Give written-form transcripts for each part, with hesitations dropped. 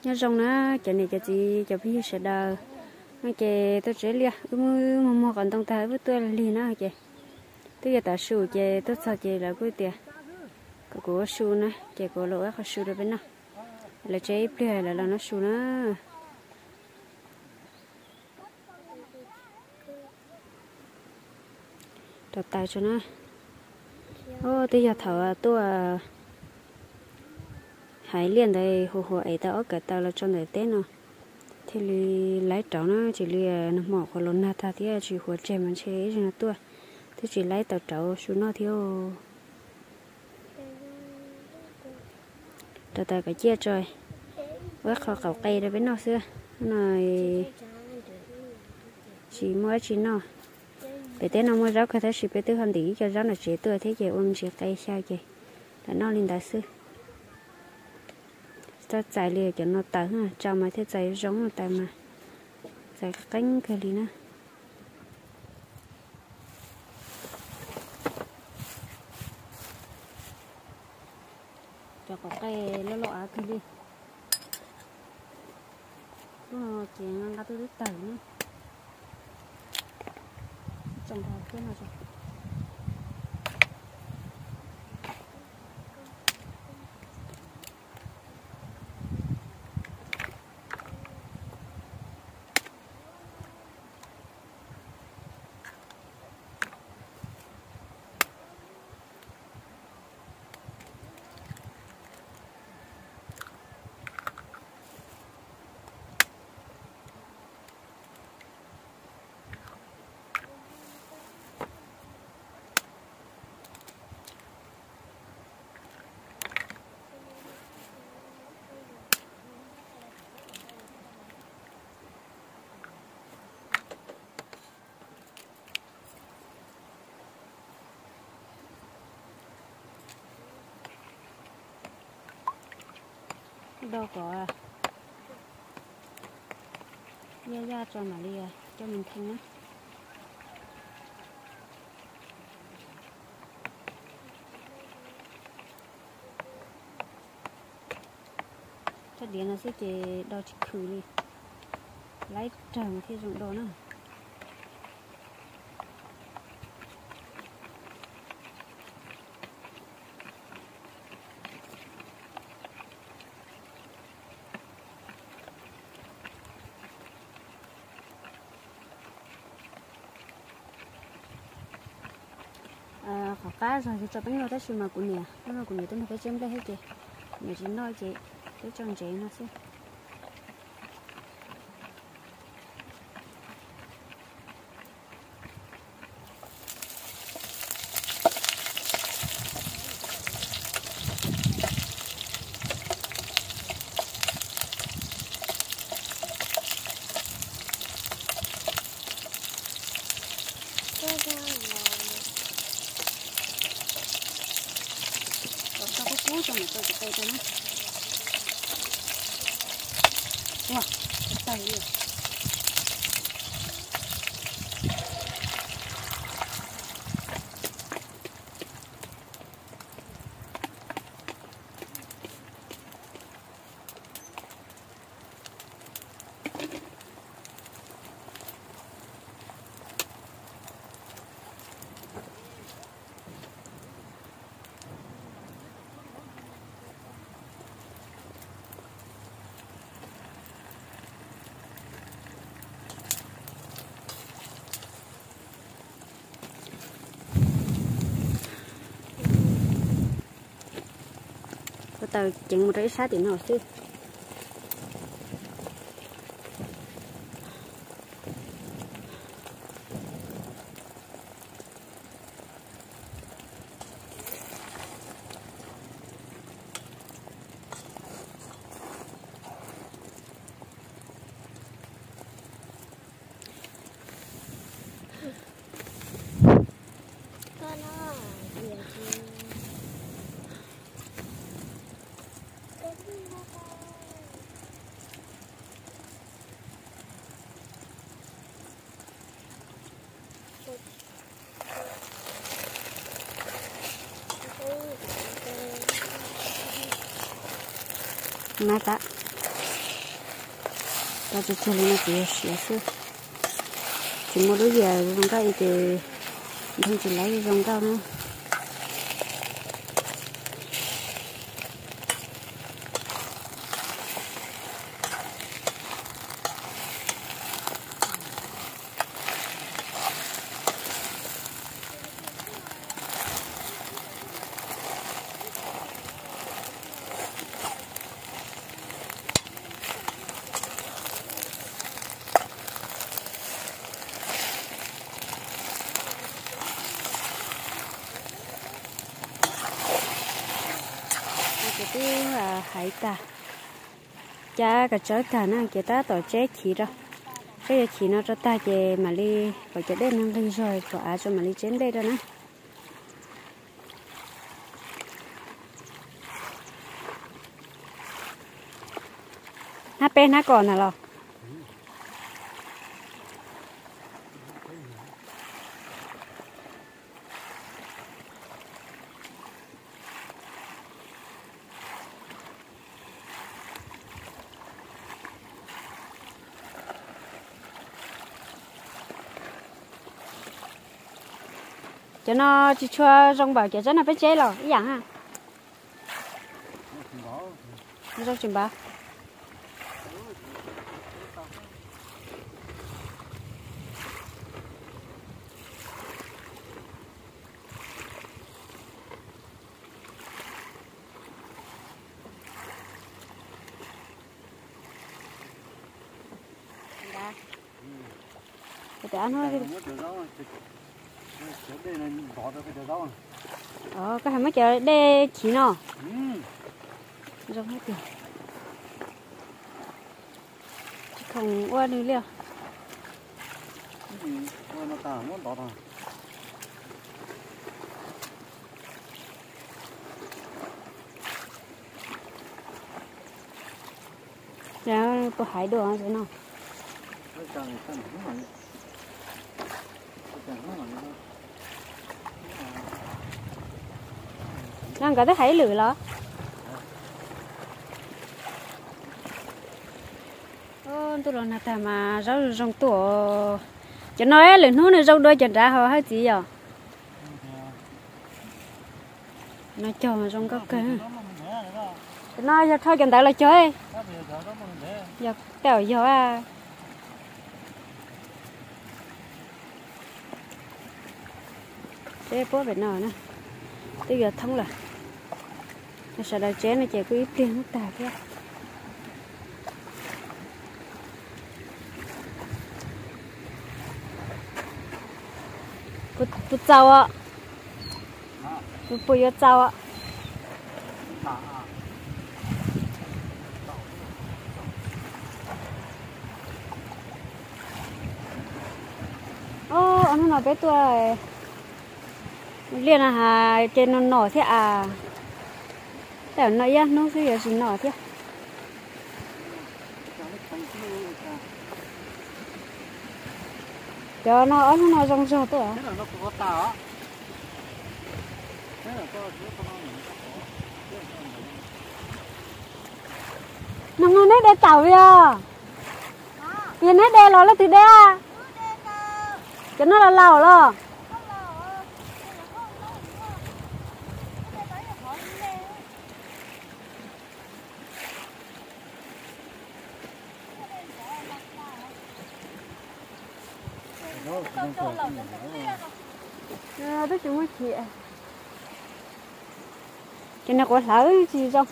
nhớ rong nó cho này cho chị choพี่sẽ đờ nó chị tôi chế lia mua còn tông ta với tôi là li nó chị tôi giờ ta sưu chị tôi sao chị là cái tiền cái của sưu nó chị của lỗ cái sưu được bên nào là chế lia là nó sưu nó đặt tay cho nó ô tôi giờ thở tôi hãy liền đây hồ hồ ấy tao cả tao là trong đời tết nó thì lấy cháu nó chỉ nó mỏ của lon nát thì chỉ hồ trẻ mà chế cho nó tua thì chỉ lấy tao cháu xuống nó thiếu tao tao cái chia trời với kho cẩu cây đây với nó xưa này chỉ mua chỉ nó để tết nó mua rau cái thứ chỉ biết tư hơn tí cho rau là chế tua thế chị ôm chỉ cây sao chị là nó lên đại sư ta chạy liền cho nó tớ ha cho mà thế chạy giống tại mà chạy cánh cái gì nữa cho có cây lỗ lỗ cái gì nó chỉ ngang cái thứ tớ nữa trồng vào cái nào rồi đâu có ra cho mà đi cho mình thanh á cho điện nó sẽ chỉ đo chỉ khử đi lấy trồng thì dùng đồ nữa khó cá rồi thì cho bánh ngô tới xưa mà cũng nè nó mà cũng nè tôi phải chém đây hết chị mà chỉ nói chị tôi trồng chị nó sẽ cho một cái cây cho nó wow tay đi tao chừng một trái sát thì nó xí mata ta chỉ cho lên cái sữa sữa chỉ một đôi giờ rong cái thì không chỉ lấy rong cao nữa cái là hải ta cha cái chó ta nó cái ta tổ chế khí đó cái khí nó cho ta về mà đi phải cho đến nó đi rồi cho ai cho mà đi trên đây đó nè hát bên hát còn là cho nó chỉ cho rong bảo cho nó phải chế rồi cái dạng ha rong chừng bao để ăn thôi cái hàng mấy chợ đê chỉ nó rong hết tiền chứ không qua đi liêu ra có hải đồ không thế nào đang có thấy hải lửa đó tôi nói là mà rau rong tổ cho nói là nó là rau đôi chân ra họ hay gì vậy nó cho mà rong có cái nó cho thôi chân tại là chơi giờ tèo giờ à thế bố phải nói nè bây giờ thông là nó sẽ đào chế nó chỉ có ít tiền nó tạt ra不糟啊，不要糟啊。Anh nói bé tuổi liền là hà trên nó nở thế à,แต่nó ya nó sẽ gì nở thế. Cho nó rong rong thôi à? Nó nét để tàu vậy? Vì nét để nó là từ đây à? Cho nó là lẩu lo. Tôi chỉ muốn chị cho nó có lỡ gì không?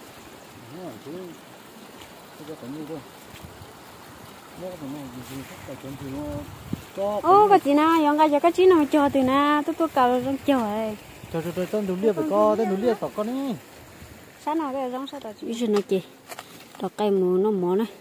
Cái gì nào, những cái gì nào cho từ na, tôi cầu rong trời. Trời, tên đủ liệp phải co, tên đủ liệp phải con đi. Sáng nào cái rong sao đó chị? Ý nó chị, đó cây mù nó mỏ này.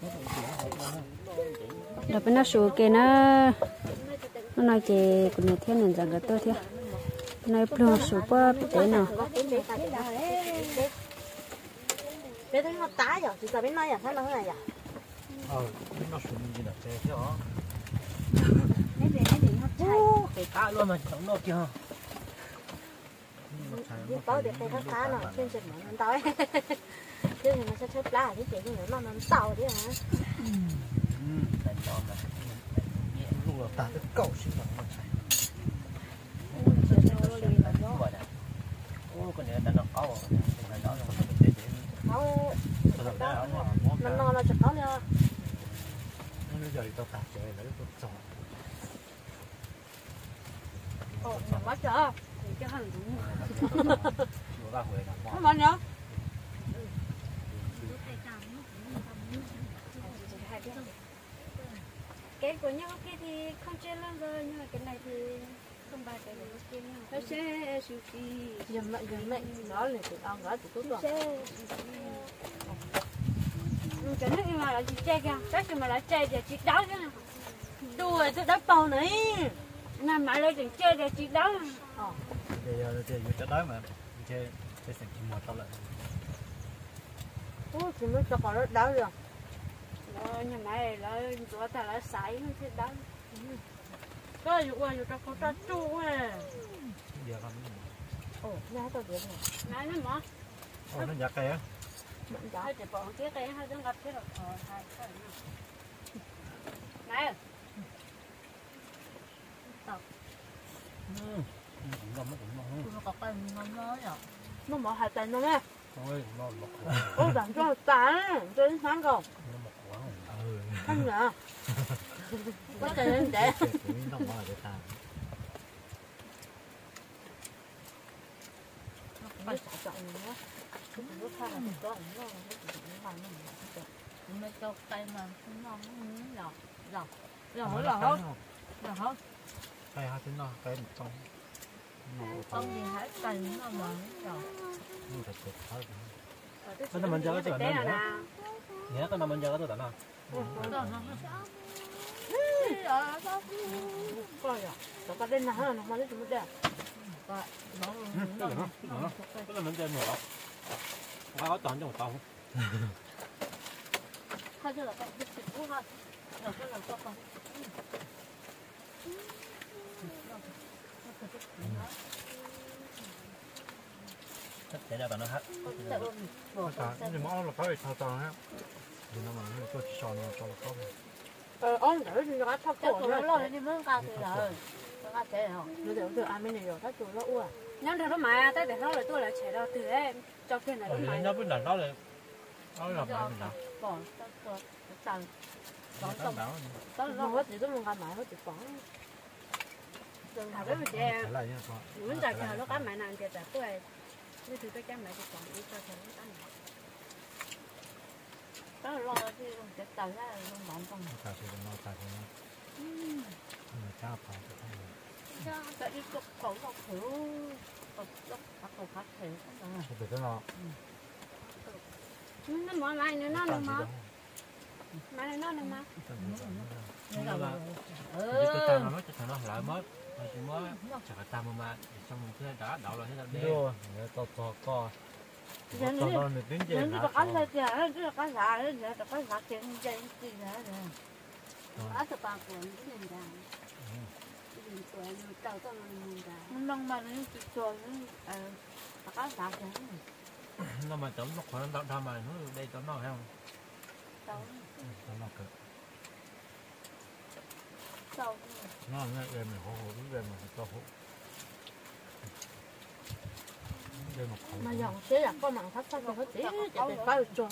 đó bên nó số cái nó nói chị cũng như thế nên rằng cái tôi thế này plong số qua cái nào để thấy nó tái rồi thì giờ bên này à thấy nó thế này à bên nó xuống như là thế thế đó cái cá luôn mà sống nó kia đi tới để thấy cá nó trên trên mà nó tới chứ thì nó sẽ chơi lá chứ chị nó tàu chứ hả lúc là ta cái cậu xin bằng nó chạy cái này nó câu cái nó nó chặt nó nha nó giờ tao tạt chạy lấy tao chọn mất chưa cái hàng đúng nó mất nhá cái của nhau cái thì không chơi lắm rồi nhưng mà cái này thì không bao giờ được chơi nhau nó sẽ sushi dùm mẹ nó là tụi ông đó tụi tôi cái nước mà là chị chơi kìa cái gì mà là chơi thì chị đau chứ đùa tôi đắp bầu này mà lại chị chơi thì chị đau thì chơi cho đói mà chơi cái sản phẩm tao lại ôi chị mới cho con nó đau rồi nhà máy là tụi ta là sải không thể đau cái vụ này cho con ta chu à giờ con nhà tao biết rồi này nó mà nó giặt cây á hai chị bỏ cái cây hai đứa gặp cái rồi hai cái này nó có cái nó nhở nó mở hai tay nó nè ôi nó ôi đàn cho tán đến sáng không không nhở có tiền lên để phải chọn nữa cũng có thay là có nó nó cho tay mà nó nhỏ nhỏ nhỏ hơn cây hai tiếng nó cây một con con gì hãy cành nó mà nhỏ nó nằm bên dưới cái chỗ này nhớ nó nằm bên dưới cái chỗ nào coi à tao có đến nào nó mà lấy chúng đẹp cái là mình chơi nữa có chọn cho một con thôi chứ là con biết chịu thôi rồi cái là con để cho tao nó hết nhưng mà nó là cái sao tao hết thì nó mà nó có chỉ nó cho nó có ông để thì nó thắp cổ nó lo đi mới ca thì rồi ca thế hả nó được ăn mấy này rồi thắp cổ nó uổng nhưng được đó mà tới để nó lại tôi lại chạy đâu từ em cho cái này mà nó biết là nó là làm lại mình nào bỏ tao tao nó hết gì tôi muốn ăn mãi hết thì bỏ thằng đó mà chị muốn trả cho nó cá mày nàng thì trả tôi như thứ tôi chăm lại thì còn ít cho nó ăn tao lo thì cái tao ra nó bán không cà thì nó cà thì nó cha phải cho cái ít cục khẩu cục thử cục phát thử không được nó nó mở lại nữa nó mà mà nó mà cái tao nó cho nó lại mới chỉ mới chả phải tao mà xong mình cứ đã đậu rồi thế là đeo rồi to co nên nó có cái gì á nó có giá đấy nó có giá tiền gì gì đó ở tập ba cuốn cái này đàn nó mà nó cho nó có giá tiền nó mà chấm nó khoảng tao mà nó đây chấm nó không nó cực nó nghe em mình hổ đúng em mình to hổ mà dòng xe là có mảng thấp thấp có tí chạy để bao trốn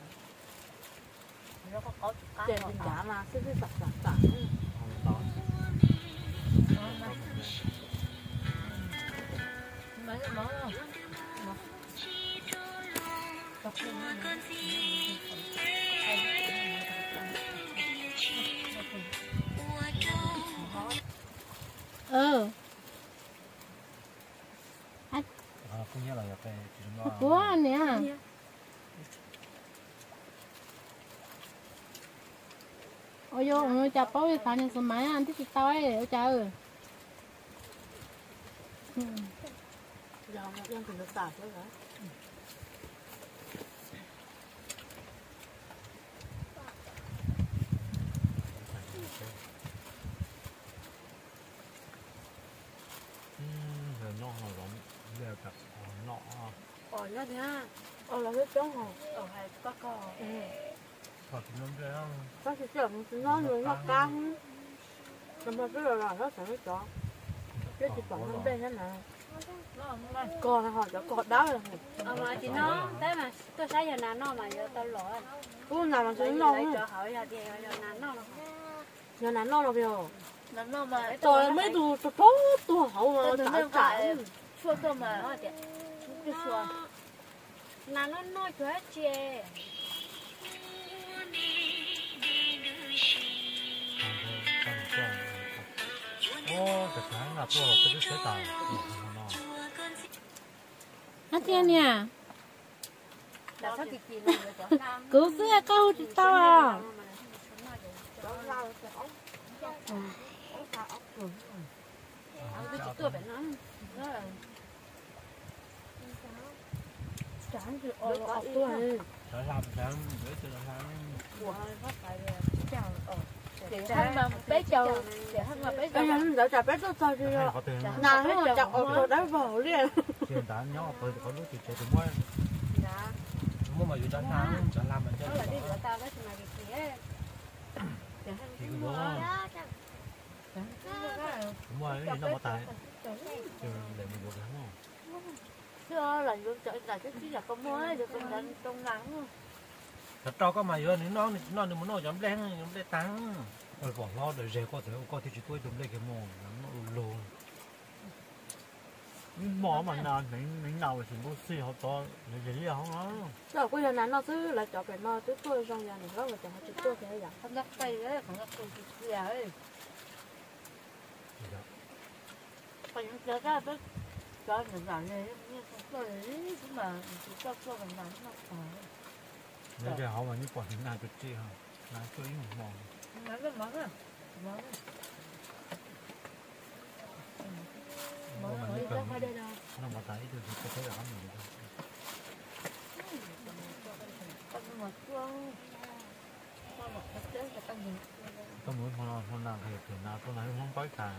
chạy tình cảm mà sẽ sạc mấy cái món không không nhớ là cái của nè ôi yo chả bao giờ thằng nhân số máy ăn thích tao ấy ôi cha ơi giờ một em thì được tạt thôi hả rồi nó hồi đó giờ gặp nọ nó thì ha là cái trống hồn hay có hoặc nó ra có cái chồng nó rồi nó căng nhưng mà cái là nó sẽ có cái chỉ còn không đây thế nào còn họ cho cọt đá rồi mà chị nó thế mà tôi sáng giờ nán nó mà giờ tao lỗi cứ nào mà lấy chúng nó cho hỏi giờ thì giờ nán nó giờ nán nó kìa nán nó mà tôi mấy tụ tốt tụ hậu mà chả chả xua tôi mà nó thì cái xua nán nó nói cho hết chê ô cái sáng là tôi cái xe tải hết chưa nè đã sao kỳ kỳ rồi cứ xe câu thì tao à Chẳng thì ôi ọc tôi đã làm sáng để cho nó để thằng mà bé chầu để thằng mà bé chầu để chả bé tôi thôi chứ nào nó chặt ọc tôi đá vào liền hiện tại nhỏ tôi có lúc thì chơi tụi mới mua mà vừa sáng chẳng làm mà chơi là đi rửa tao đó thì mà cái kia thì cái đó đúng rồi nó mà tại để mình buộc lắm không chưa là luôn chạy là cái là có mới được trong nắng thật cho có mày hơn nó đừng muốn nổi nhóm đen tăng rồi bỏ lo để rẻ có thể chỉ tôi đúng đây cái mồm nó lùn mỏ mà nào mình nào thì mua xì họ to để gì không đó rồi bây giờ nó cứ là cho cái nó cứ tôi trong nhà này đó là chẳng chỉ tôi cái gì không đắt tay đấy không đắt tôi chỉ là ấy còn những cái đó cho mình làm này như tôi đấy mà chỉ cho mình làm nó nếu cái họ mà như quả hình nào chút chi hả là tôi ý một mòn món à nó mà thấy được thì có thể là mình có muốn hôm nào thì từ nào tôi nói không có cả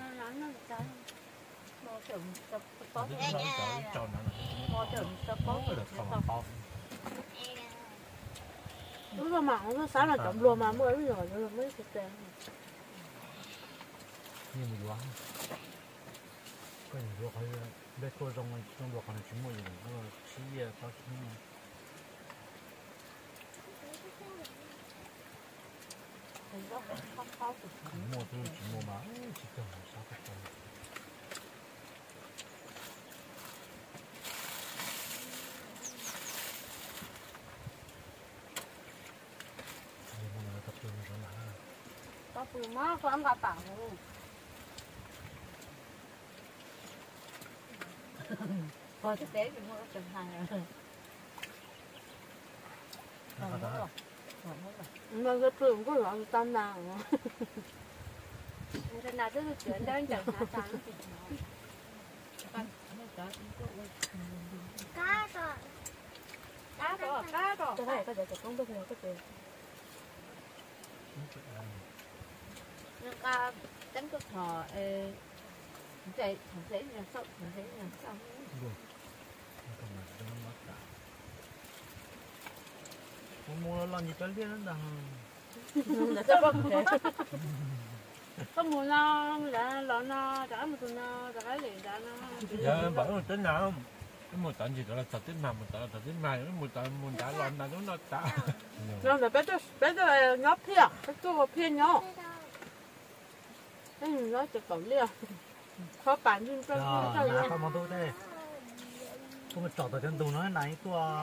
đúng rồi mà nó sáng là chậm luôn mà mới rồi mới thực tiền như mình quá cái gì đó hay bé tôi trong đó còn chúng mình nó chỉ có mua tôi chỉ mua mà chỉ cần sao cái thôi có phụ má có ăn gà tảng coi thực tế thì mua chừng hàng rồi mà cái trường có loại tam nàng thế nào tôi chuyển đến chẳng hạn cá rồi cái này có thể không được nhiều cái gì nhưng ca đánh cái thò chạy thằng thấy là sao mua lo gì tới liên đó có mua nó là nó trả một tuần nó trả liền trả nó giờ bảo là tính nào cái một tận gì đó là tập tính nào một tận là tập tính này cái một tận một trả lon là nó trả nó là bé tôi nhóc thiệt cái tôi phiên nhóc cái nó chỉ còn liền có bản trên con nhà con mà tôi đây không phải trọt ở trên tù nó này tua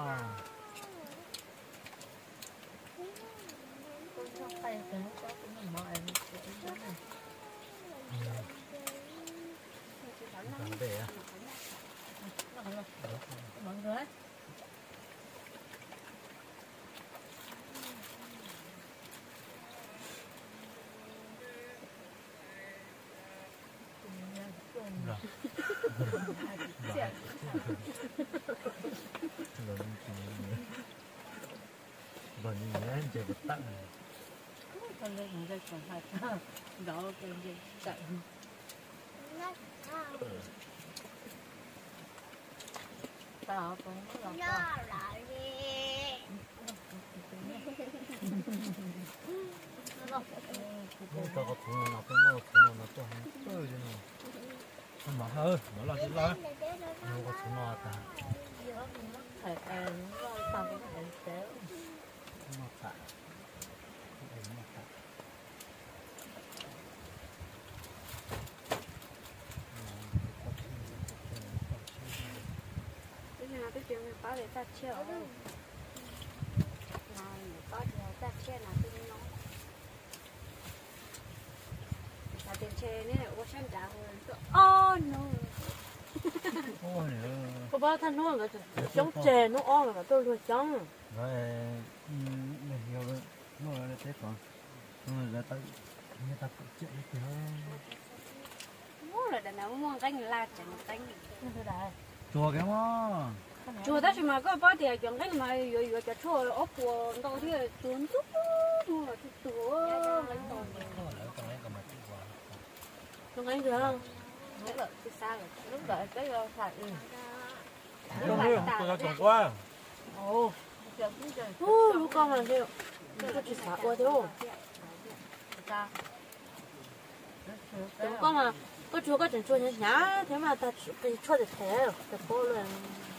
để à mọi người Vâng, như thế chơi vật tặng này. Con lên mình đây còn phải đó cái gì chạy. Tao cũng là Tao có thùng nào tôi mua thùng nào tôi không chơi chứ nào. Không mở hơi, mở là chứ lo. Đâu có thùng nào ta. phải nó tao cũng phải xéo. Mà tạ. Mà tạ. Bây giờ tôi chịu mình để ta chiều. Này, có chiều ta chiều là tôi nói. Là tiền chê này là xem trả hồi. Oh no. Ôi nè. Có bao thanh nuôi rồi chống chè nó on là tôi luôn chống. Rồi mình hiểu rồi. Nó là thế còn. Nó là ta người ta cũng chạy kìa. Mua là đàn nào mua canh là chẳng canh. Như thế Chùa cái mà. Chùa ta chỉ mà có bao tiền chẳng canh mà rồi cho chùa ốp của đâu thì tuấn chút mua là chùa lấy đồ. Không anh được không? Lúc đợi từ xa rồi. Lúc đợi cái phải Không biết, tôi đã trồng qua. ồ lúc con là gì? Tôi chỉ xả qua thôi. Sao? Chúng con mà có chúa có chuyện chua nhá thế mà ta cái chua được thế, cái cô luôn